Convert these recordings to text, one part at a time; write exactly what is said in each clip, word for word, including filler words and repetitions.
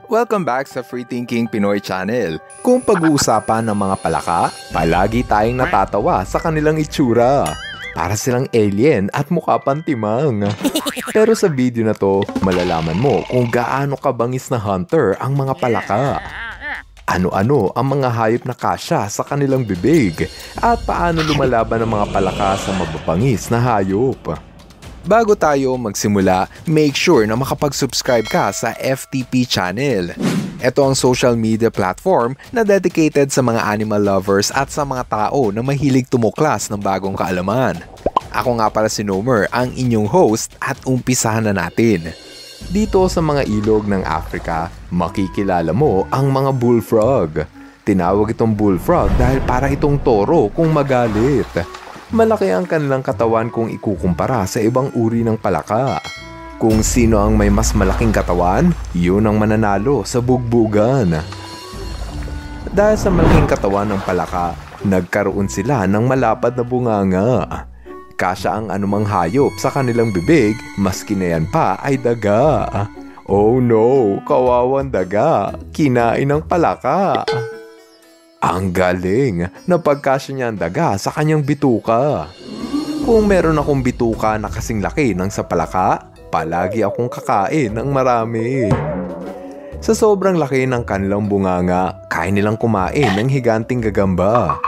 Welcome back sa Free Thinking Pinoy Channel. Kung pag-uusapan ng mga palaka, palagi tayong natatawa sa kanilang itsura. Para silang alien at mukha pang timang. Pero sa video na to, malalaman mo kung gaano kabangis na hunter ang mga palaka. Ano-ano ang mga hayop na kasya sa kanilang bibig at paano lumalaban ang mga palaka sa mababangis na hayop. Bago tayo magsimula, make sure na makapag-subscribe ka sa F T P channel. Ito ang social media platform na dedicated sa mga animal lovers at sa mga tao na mahilig tumuklas ng bagong kaalaman. Ako nga pala si Nomer, ang inyong host at umpisahan na natin. Dito sa mga ilog ng Africa, makikilala mo ang mga bullfrog. Tinawag itong bullfrog dahil para itong toro kung magalit. Malaki ang kanilang katawan kung ikukumpara sa ibang uri ng palaka. Kung sino ang may mas malaking katawan, yun ang mananalo sa bugbugan. Dahil sa malaking katawan ng palaka, nagkaroon sila ng malapad na bunganga. Kasya ang anumang hayop sa kanilang bibig, maski na yan pa ay daga. Oh no, kawawang daga, kinain ng palaka. Ang galing, napagkasya niya ang daga sa kanyang bituka. Kung meron akong bituka na kasing laki ng sa palaka, palagi akong kakain ng marami. Sa sobrang laki ng kanilang bunganga, kaya nilang kumain ng higanting gagamba.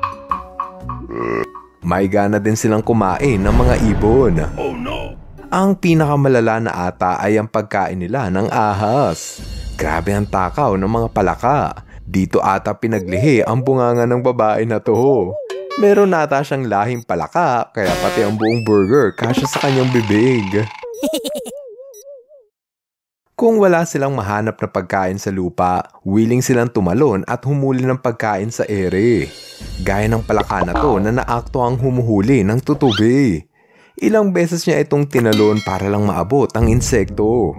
May gana din silang kumain ng mga ibon. Oh no! Ang pinakamalala na ata ay ang pagkain nila ng ahas. Grabe ang takaw ng mga palaka. Dito ata pinaglihi ang bunganga ng babae na to. Meron ata siyang lahing palaka, kaya pati ang buong burger kasya sa kanyang bibig. Kung wala silang mahanap na pagkain sa lupa, willing silang tumalon at humuli ng pagkain sa ere. Gaya ng palaka na to na naakto ang humuhuli ng tutubi. Ilang beses niya itong tinalon para lang maabot ang insekto.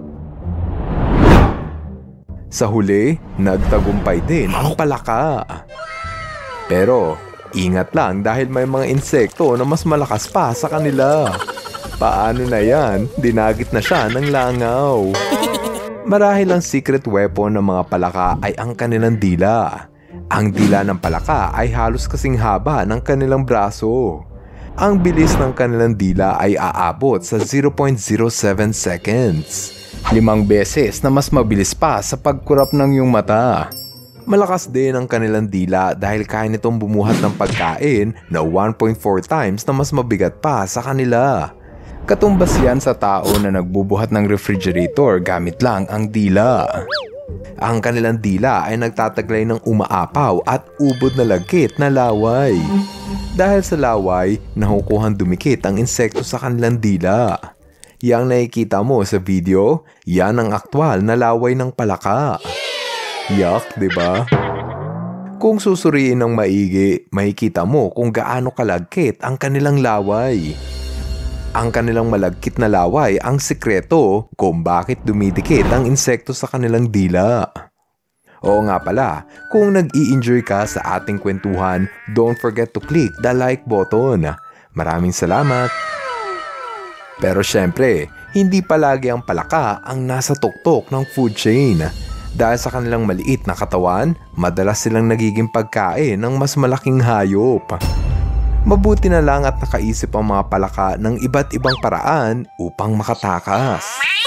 Sa huli, nagtagumpay din ang palaka. Pero, ingat lang dahil may mga insekto na mas malakas pa sa kanila. Paano na yan? Dinagit na siya ng langaw. Marahil ang secret weapon ng mga palaka ay ang kanilang dila. Ang dila ng palaka ay halos kasing haba ng kanilang braso. Ang bilis ng kanilang dila ay aabot sa zero point zero seven seconds. Limang beses na mas mabilis pa sa pagkurap ng iyong mata. Malakas din ang kanilang dila dahil kaya nitong bumuhat ng pagkain na one point four times na mas mabigat pa sa kanila. Katumbas yan sa tao na nagbubuhat ng refrigerator gamit lang ang dila. Ang kanilang dila ay nagtataglay ng umaapaw at ubod na lagkit na laway. Dahil sa laway, nakukuhang dumikit ang insekto sa kanilang dila. Yang nakikita mo sa video, yan ang aktwal na laway ng palaka. Yak, diba? Kung susuriin ng maigi, makikita mo kung gaano kalagkit ang kanilang laway. Ang kanilang malagkit na laway ang sikreto kung bakit dumidikit ang insekto sa kanilang dila. Oo nga pala, kung nag-i-enjoy ka sa ating kwentuhan, don't forget to click the like button. Maraming salamat! Pero syempre, hindi palagi ang palaka ang nasa tuktok ng food chain. Dahil sa kanilang maliit na katawan, madalas silang nagiging pagkain ng mas malaking hayop. Mabuti na lang at nakaisip ang mga palaka ng iba't ibang paraan upang makatakas.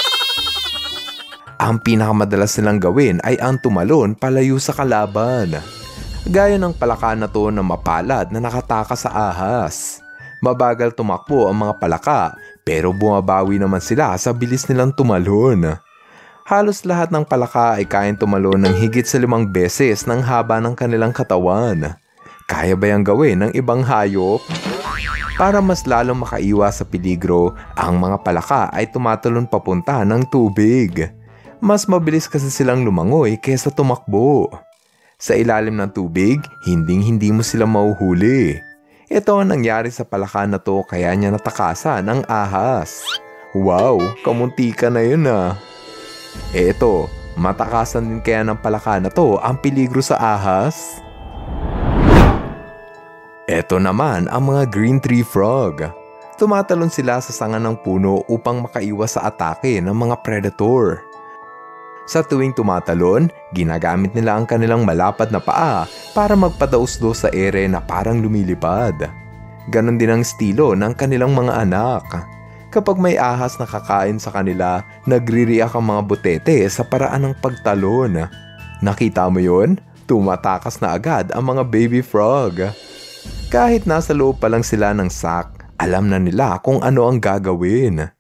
Ang pinakamadalas nilang gawin ay ang tumalon palayo sa kalaban. Gaya ng palaka na to na mapalad na nakatakas sa ahas. Mabagal tumakbo ang mga palaka pero bumabawi naman sila sa bilis nilang tumalon. Halos lahat ng palaka ay kayang tumalon ng higit sa limang beses ng haba ng kanilang katawan. Kaya ba yang gawin ng ibang hayop? Para mas lalong makaiwas sa peligro, ang mga palaka ay tumatalon papunta ng tubig. Mas mabilis kasi silang lumangoy kaysa tumakbo. Sa ilalim ng tubig, hinding-hindi mo sila mauhuli. Ito ang nangyari sa palaka na to kaya niya natakasan ang ahas. Wow, kamunti ka na yun ah. E ito, matakasan din kaya ng palaka na to ang peligro sa ahas? Ito naman ang mga green tree frog. Tumatalon sila sa sanga ng puno upang makaiwas sa atake ng mga predator. Sa tuwing tumatalon, ginagamit nila ang kanilang malapad na paa para magpadausdos sa ere na parang lumilipad. Ganon din ang estilo ng kanilang mga anak. Kapag may ahas na kakain sa kanila, nagre-react ang mga butete sa paraan ng pagtalon. Nakita mo yun? Tumatakas na agad ang mga baby frog. Kahit nasa loob pa lang sila ng sack, alam na nila kung ano ang gagawin.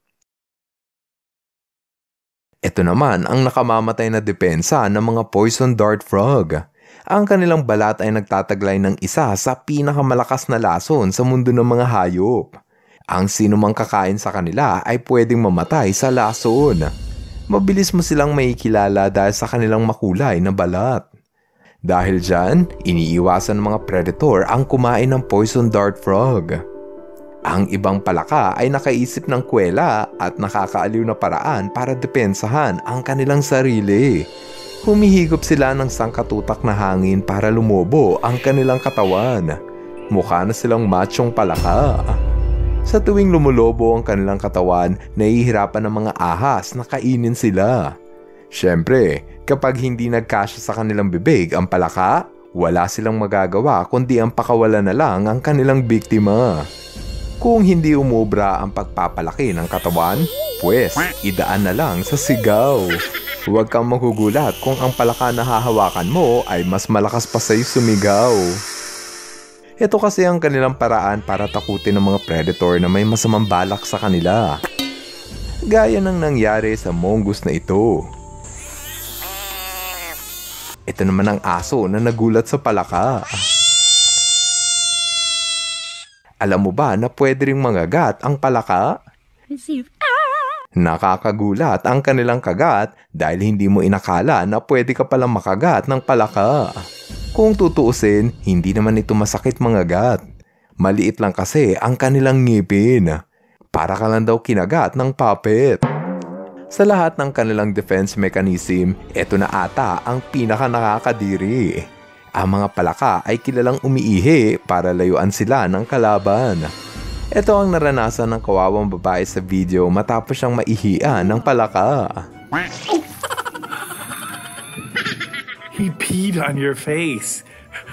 Ito naman ang nakamamatay na depensa ng mga poison dart frog. Ang kanilang balat ay nagtataglay ng isa sa pinakamalakas na lason sa mundo ng mga hayop. Ang sino mang kakain sa kanila ay pwedeng mamatay sa lason. Mabilis mo silang makikilala dahil sa kanilang makulay na balat. Dahil dyan, iniiwasan ng mga predator ang kumain ng poison dart frog. Ang ibang palaka ay nakaisip ng kwela at nakakaaliw na paraan para depensahan ang kanilang sarili. Humihigop sila ng sangkatutak na hangin para lumobo ang kanilang katawan. Mukha na silang machong palaka. Sa tuwing lumulobo ang kanilang katawan, nahihirapan ng mga ahas na kainin sila. Siyempre, kapag hindi nagkasya sa kanilang bibig ang palaka, wala silang magagawa kundi ang pakawalan na lang ang kanilang biktima. Kung hindi umubra ang pagpapalaki ng katawan, pues idaan na lang sa sigaw. Huwag kang magugulat kung ang palaka na hahawakan mo ay mas malakas pa sa'yo sumigaw. Ito kasi ang kanilang paraan para takutin ng mga predator na may masamang balak sa kanila. Gaya ng nangyari sa mongoose na ito. Ito naman ang aso na nagulat sa palaka. Alam mo ba na pwede ring mangagat ang palaka? Nakakagulat ang kanilang kagat dahil hindi mo inakala na pwede ka palang makagat ng palaka. Kung tutuusin, hindi naman ito masakit mangagat. Maliit lang kasi ang kanilang ngipin. Para ka lang daw kinagat ng puppet. Sa lahat ng kanilang defense mechanism, ito na ata ang pinaka nakakadiri. Ang mga palaka ay kilalang umiihi para layuan sila ng kalaban. Ito ang naranasan ng kawawang babae sa video matapos siyang maihian ng palaka. He peed on your face.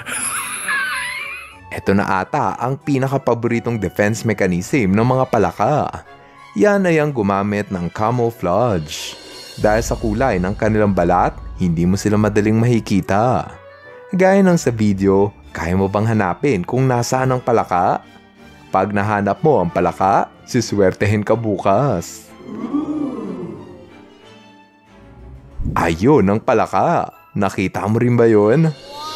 Ito na ata ang pinakapaboritong defense mechanism ng mga palaka. Yan ay ang gumamit ng camouflage. Dahil sa kulay ng kanilang balat, hindi mo sila madaling makikita. Gaya ng sa video, kaya mo bang hanapin kung nasaan ang palaka? Pag nahanap mo ang palaka, siswertehin ka bukas. Ayun ang palaka. Nakita mo rin ba yun?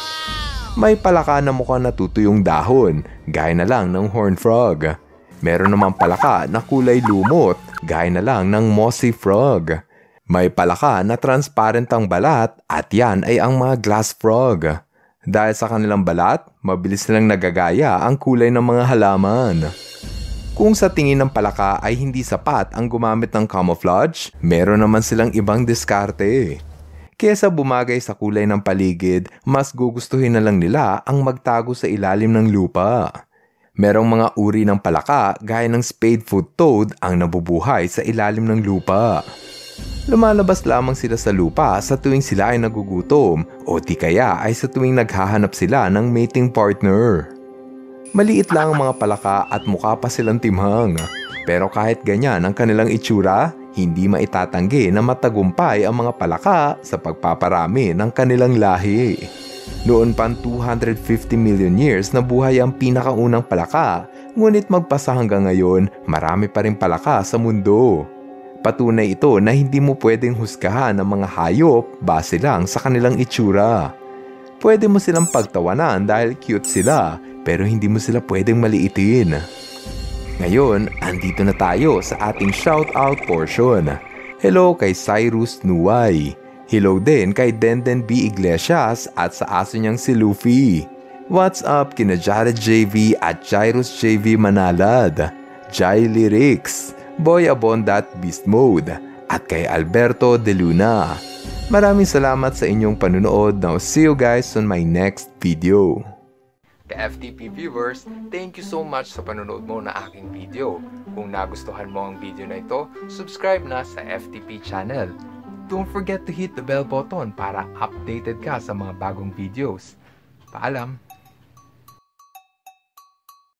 May palaka na mukhang natutuyong dahon, gaya na lang ng horned frog. Meron namang palaka na kulay lumot, gaya na lang ng mossy frog. May palaka na transparent ang balat at yan ay ang mga glass frog. Dahil sa kanilang balat, mabilis nilang nagagaya ang kulay ng mga halaman. Kung sa tingin ng palaka ay hindi sapat ang gumamit ng camouflage, meron naman silang ibang diskarte. Kesa bumagay sa kulay ng paligid, mas gugustuhin na lang nila ang magtago sa ilalim ng lupa. Merong mga uri ng palaka gaya ng spadefoot toad ang nabubuhay sa ilalim ng lupa. Lumalabas lamang sila sa lupa sa tuwing sila ay nagugutom o di kaya ay sa tuwing naghahanap sila ng mating partner. Maliit lang ang mga palaka at mukha pa silang timhang. Pero kahit ganyan ang kanilang itsura, hindi maitatanggi na matagumpay ang mga palaka sa pagpaparami ng kanilang lahi. Noon pang two hundred fifty million years na buhay ang pinakaunang palaka, ngunit magpasa hanggang ngayon, marami pa rin palaka sa mundo. Patunay ito na hindi mo pwedeng husgahan ang mga hayop base lang sa kanilang itsura. Pwede mo silang pagtawanan dahil cute sila, pero hindi mo sila pwedeng maliitin. Ngayon, andito na tayo sa ating shoutout portion. Hello kay Cyrus Nuway. Hello din kay Denden B. Iglesias at sa aso niyang si Luffy. What's up kina Jared J V at Jairus J V Manalad, Jai Lyrics, Boy Abondat Beast Mode, at kay Alberto De Luna. Maraming salamat sa inyong panunood. Now see you guys on my next video. The F T P viewers, thank you so much sa panunood mo na aking video. Kung nagustuhan mo ang video na ito, subscribe na sa F T P channel. don't forget to hit the bell button para updated ka sa mga bagong videos. Paalam!